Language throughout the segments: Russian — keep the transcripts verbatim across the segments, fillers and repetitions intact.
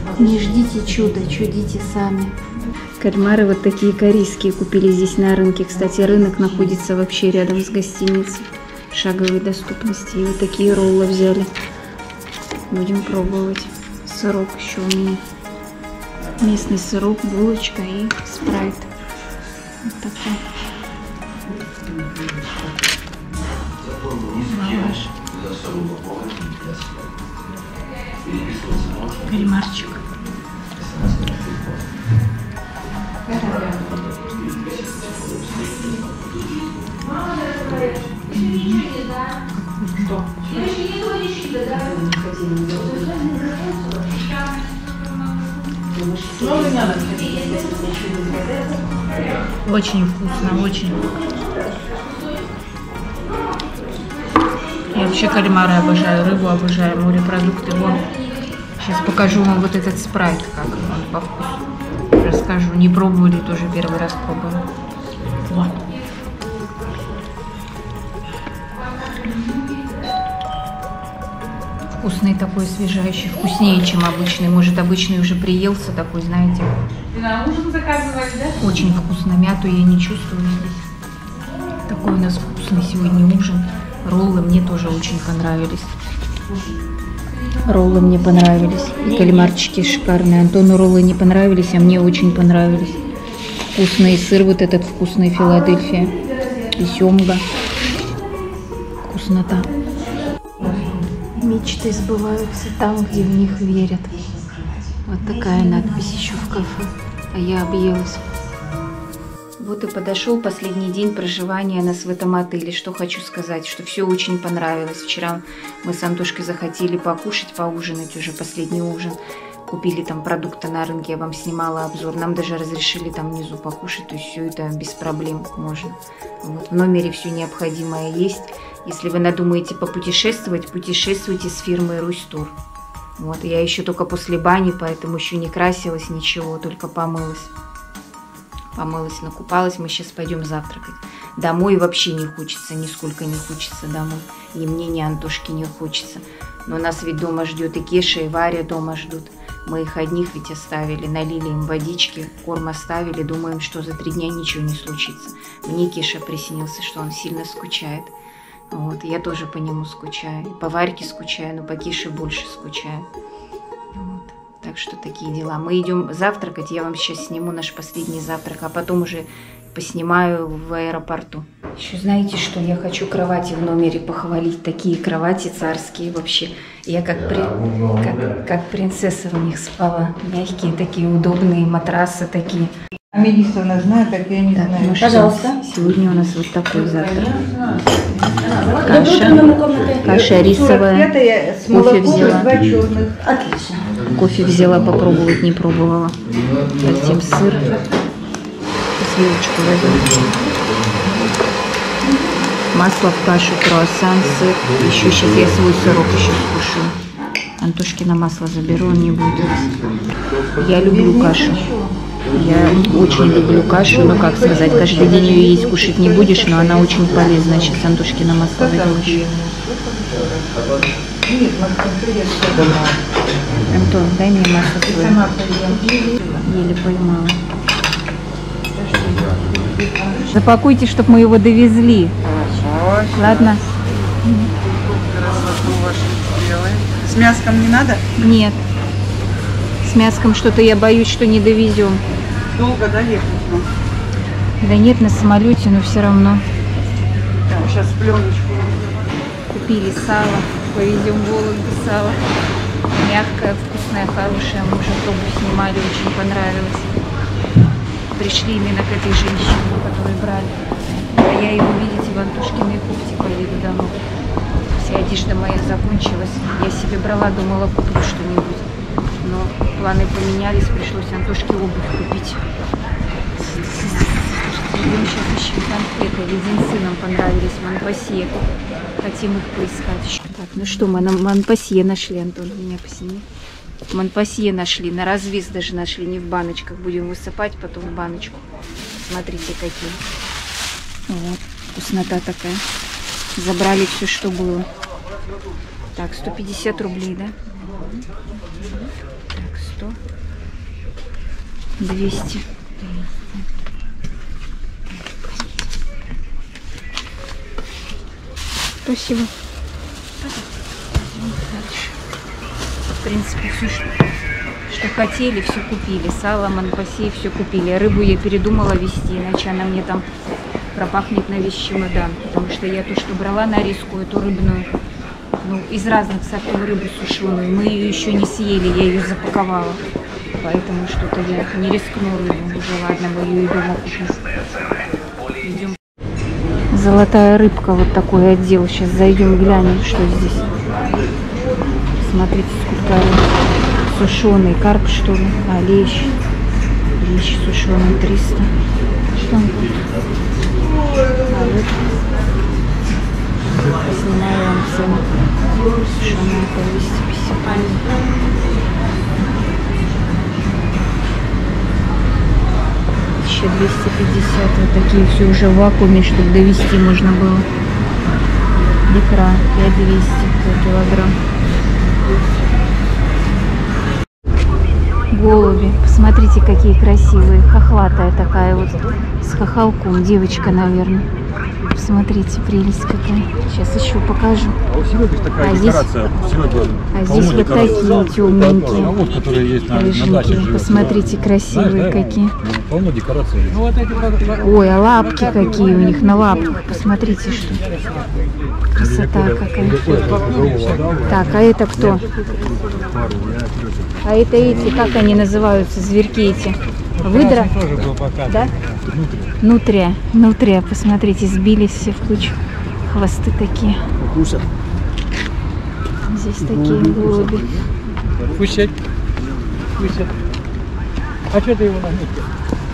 Не ждите чуда, чудите сами. Кальмары вот такие корейские купили здесь на рынке. Кстати, рынок находится вообще рядом с гостиницей. Шаговой доступности. И вот такие роллы взяли. Будем пробовать. Сырок еще у меня. Местный сырок, булочка и спрайт. Вот такой. Лаваш. Кальмарчик. Очень вкусно, очень. Я вообще кальмары обожаю, рыбу обожаю, морепродукты. Вон. Сейчас покажу вам вот этот спрайт, как он по вкусу. Расскажу. Не пробовали, тоже первый раз пробую. Вот. Вкусный такой, освежающий, вкуснее, чем обычный. Может, обычный уже приелся такой, знаете. Ты на ужин заказывали, да? Очень вкусно. Мяту я не чувствую здесь. Такой у нас вкусный сегодня ужин. Роллы мне тоже очень понравились. Роллы мне понравились. И кальмарчики шикарные. Антону роллы не понравились, а мне очень понравились. Вкусный сыр, вот этот вкусный Филадельфия. И семга. Вкуснота. Мечты сбываются там, где в них верят. Вот такая надпись еще в кафе. А я объелась. Вот и подошел последний день проживания нас в этом отеле. Что хочу сказать, что все очень понравилось. Вчера мы с Антошкой захотели покушать, поужинать уже, последний ужин. Купили там продукты на рынке, я вам снимала обзор. Нам даже разрешили там внизу покушать, то есть все это без проблем можно. Вот. В номере все необходимое есть. Если вы надумаете попутешествовать, путешествуйте с фирмой Русь Тур. Вот. Я еще только после бани, поэтому еще не красилась, ничего, только помылась. Помылась, накупалась, мы сейчас пойдем завтракать. Домой вообще не хочется, нисколько не хочется домой. И мне, ни Антошке не хочется. Но нас ведь дома ждет и Кеша, и Варя дома ждут. Мы их одних ведь оставили, налили им водички, корм оставили, думаем, что за три дня ничего не случится. Мне Кеша приснился, что он сильно скучает. Вот, я тоже по нему скучаю. По Варьке скучаю, но по Кеше больше скучаю. Вот. Так что такие дела. Мы идем завтракать, я вам сейчас сниму наш последний завтрак, а потом уже поснимаю в аэропорту. Еще знаете, что я хочу кровати в номере похвалить. Такие кровати царские вообще. Я как, при... как, как принцесса в них спала. Мягкие такие, удобные, матрасы такие. А Мелисовна знает, так я не Так, знаю. ну Пожалуйста. Что? Сегодня у нас вот такой завтрак. Каша, каша рисовая. Кофе взяла. Отлично. Кофе взяла попробовать, не пробовала. Затем сыр. Сливочку возьму. Масло в кашу, круассан, сыр. Еще сейчас я свой сырок еще скушаю. Антошкино масло заберу, он не будет есть. Я люблю кашу. Я очень люблю кашу, но как сказать, каждый день ее есть кушать не будешь, но она очень полезная. Сейчас Антошкино масло возьму еще. Антон, дай мне масло свое. Еле поймала. Запакуйте, чтобы мы его довезли. Ладно? С мяском не надо? Нет. С мяском что-то я боюсь, что не довезем. Долго, да, ехать? Да нет, на самолете, но все равно. Так, сейчас пленочку. Купили сало, повезем в Вологду сало. Мягкое, вкусное, хорошее. Мы уже пробу снимали, очень понравилось. Пришли именно к этой женщине, которую брали. А я его, видите, в Антошкиной кофте поеду домой. Вся одежда моя закончилась. Я себе брала, думала, куплю что-нибудь. Но планы поменялись, пришлось Антошке обувь купить. Идем сейчас ищем конфеты. Леденцы нам понравились, Монпассье. Хотим их поискать. Так, ну что, мы на Монпассье нашли, Антон, меня посними. Монпассье нашли, на развес даже нашли, не в баночках. Будем высыпать потом в баночку. Смотрите, какие. Вот, вкуснота такая. Забрали все, что было. Так, сто пятьдесят рублей, да? Так, сто. двести. Спасибо. В принципе, все, что, что хотели, все купили. Сало, манпаси, все купили. Рыбу я передумала везти, иначе она мне там пропахнет на весь чемодан. Потому что я то, что брала нарезку, эту рыбную, ну, из разных сортов рыбы сушеную, мы ее еще не съели, я ее запаковала. Поэтому что-то я не рискну рыбу. Уже ладно, мы ее и дома купим. Идем. Золотая рыбка, вот такой отдел. Сейчас зайдем, глянем, что здесь. Смотрите, сколько рыб. Сушеный карп, что ли? А, лещ. Лещ сушеный триста. Что он тут? А, вот. Снимаю вам цену. Сушеный по двести пятьдесят. тысяча двести пятьдесят. Вот такие все уже в вакууме, чтобы довести можно было. Икра пять двести за килограмм. Голуби. Посмотрите, какие красивые. Хохлатая такая вот. С хохолком. Девочка, наверное. Посмотрите, прелесть какая. Сейчас еще покажу. А у Сереги такая а декорация. Здесь, Серега, а здесь вот такие темненькие. А вот, которые есть на, на даче. Живет. Посмотрите, красивые. Знаешь, да? Какие. Ну, полно декораций. Ну, вот эти... Ой, а лапки какие у них на лапках. Посмотрите, что. Красота какая. Так, а это кто? А это эти, как они называются, зверьки эти? Выдра? Да? Нутрия. Нутрия, посмотрите, сбились все в кучу. Хвосты такие. Здесь такие голуби. Кусять. Кусять. А что ты его нагнул?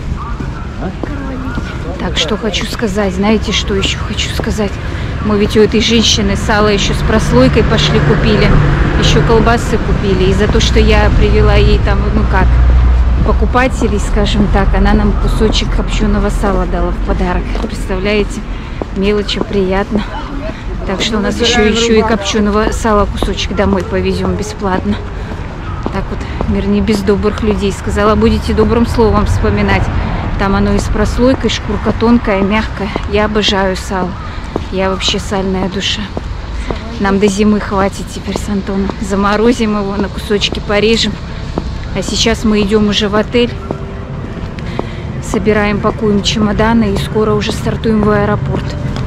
Так, что хочу сказать. Знаете, что еще хочу сказать? Мы ведь у этой женщины сало еще с прослойкой пошли купили. Еще колбасы купили. И за то, что я привела ей там, ну как, покупателей, скажем так, она нам кусочек копченого сала дала в подарок. Представляете? Мелочи, приятно. Так что у нас еще, еще и копченого сала кусочек домой повезем бесплатно. Так вот, мир не без добрых людей. Сказала, будете добрым словом вспоминать. Там оно и с прослойкой, шкурка тонкая, мягкая. Я обожаю сало. Я вообще сальная душа. Нам до зимы хватит теперь с Антоном. Заморозим его, на кусочки порежем. А сейчас мы идем уже в отель. Собираем, пакуем чемоданы и скоро уже стартуем в аэропорт.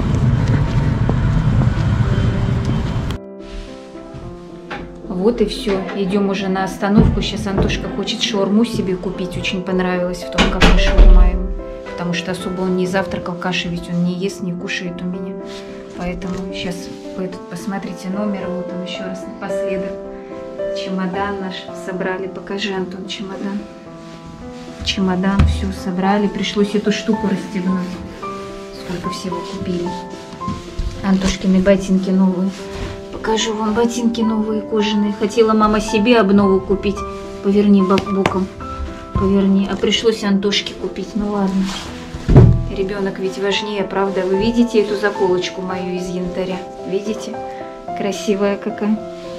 Вот и все. Идем уже на остановку. Сейчас Антошка хочет шаурму себе купить. Очень понравилось в том кафе шаурма ему. Потому что особо он не завтракал, каши ведь он не ест, не кушает у меня. Поэтому сейчас посмотрите номер. Вот он еще раз напоследок. Чемодан наш собрали. Покажи, Антон, чемодан. Чемодан, все собрали. Пришлось эту штуку расстегнуть. Сколько всего купили. Антошкины ботинки новые. Покажу вам ботинки новые кожаные. Хотела мама себе обнову купить. Поверни боком. Поверни. А пришлось Антошке купить. Ну ладно. Ребенок ведь важнее, правда? Вы видите эту заколочку мою из янтаря? Видите? Красивая какая.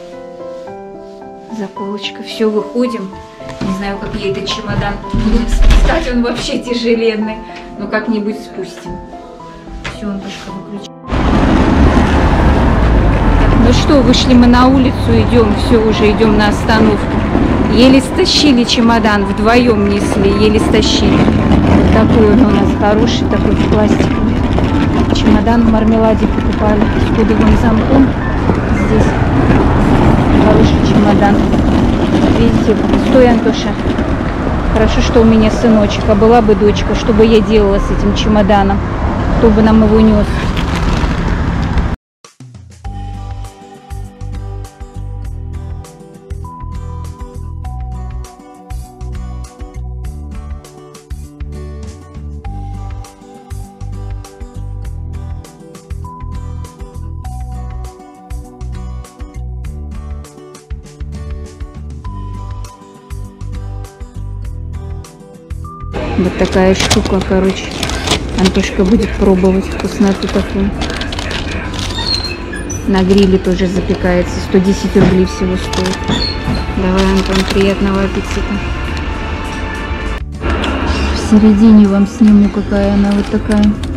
Заколочка. Все, выходим. Не знаю, как я этот чемодан буду спускать. Он вообще тяжеленный. Но как-нибудь спустим. Все, Антошка, выключи. Ну что, вышли мы на улицу, идем, все, уже идем на остановку. Еле стащили чемодан, вдвоем несли, еле стащили. Вот такой он у нас хороший, такой пластиковый. Чемодан в Мармеладе покупали с кодовым замком. Здесь хороший чемодан. Видите, стой, Антоша. Хорошо, что у меня сыночек, а была бы дочка, что бы я делала с этим чемоданом, кто бы нам его нес. Вот такая штука, короче. Антошка будет пробовать вкусноту такую. На гриле тоже запекается. сто десять рублей всего стоит. Давай, Антон, приятного аппетита. В середине вам сниму, какая она вот такая.